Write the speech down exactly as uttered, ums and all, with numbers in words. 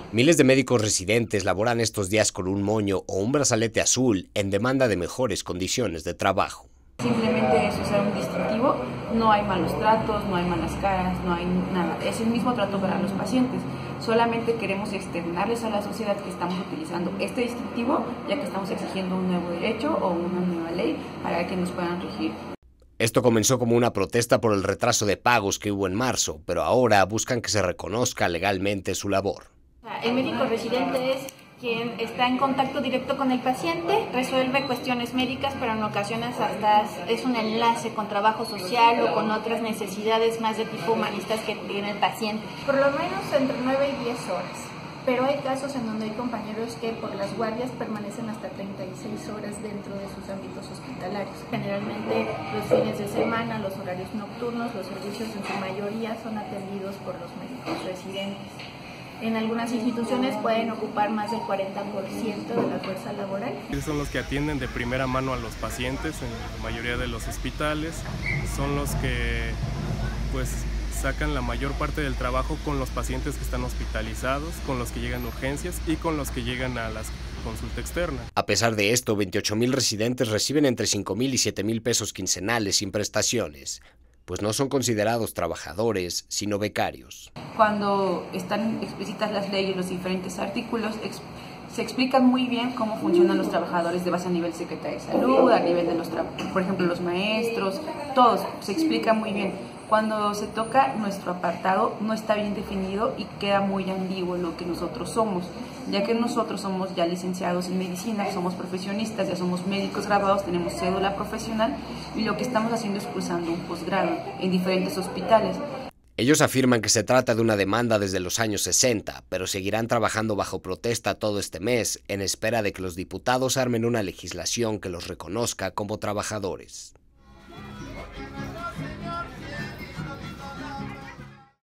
Miles de médicos residentes laboran estos días con un moño o un brazalete azul en demanda de mejores condiciones de trabajo. Simplemente es usar un distintivo, no hay malos tratos, no hay malas caras, no hay nada. Es el mismo trato para los pacientes. Solamente queremos externarles a la sociedad que estamos utilizando este distintivo, ya que estamos exigiendo un nuevo derecho o una nueva ley para que nos puedan regir. Esto comenzó como una protesta por el retraso de pagos que hubo en marzo, pero ahora buscan que se reconozca legalmente su labor. El médico residente es quien está en contacto directo con el paciente, resuelve cuestiones médicas, pero en ocasiones hasta es un enlace con trabajo social o con otras necesidades más de tipo humanistas que tiene el paciente. Por lo menos entre nueve y diez horas, pero hay casos en donde hay compañeros que por las guardias permanecen hasta treinta y seis horas dentro de sus ámbitos hospitalarios. Generalmente los fines de semana, los horarios nocturnos, los servicios en su mayoría son atendidos por los médicos residentes. En algunas instituciones pueden ocupar más del cuarenta por ciento de la fuerza laboral. Son los que atienden de primera mano a los pacientes en la mayoría de los hospitales, son los que pues sacan la mayor parte del trabajo con los pacientes que están hospitalizados, con los que llegan a urgencias y con los que llegan a la consulta externa. A pesar de esto, veintiocho mil residentes reciben entre cinco mil y siete mil pesos quincenales sin prestaciones, pues no son considerados trabajadores, sino becarios. Cuando están explícitas las leyes, los diferentes artículos, ex, se explican muy bien cómo funcionan los trabajadores de base a nivel Secretaría de Salud, a nivel de los, por ejemplo, los maestros, todos, se explica muy bien. Cuando se toca nuestro apartado no está bien definido y queda muy ambiguo lo que nosotros somos, ya que nosotros somos ya licenciados en medicina, somos profesionistas, ya somos médicos graduados, tenemos cédula profesional y lo que estamos haciendo es cursando un posgrado en diferentes hospitales. Ellos afirman que se trata de una demanda desde los años sesenta, pero seguirán trabajando bajo protesta todo este mes en espera de que los diputados armen una legislación que los reconozca como trabajadores.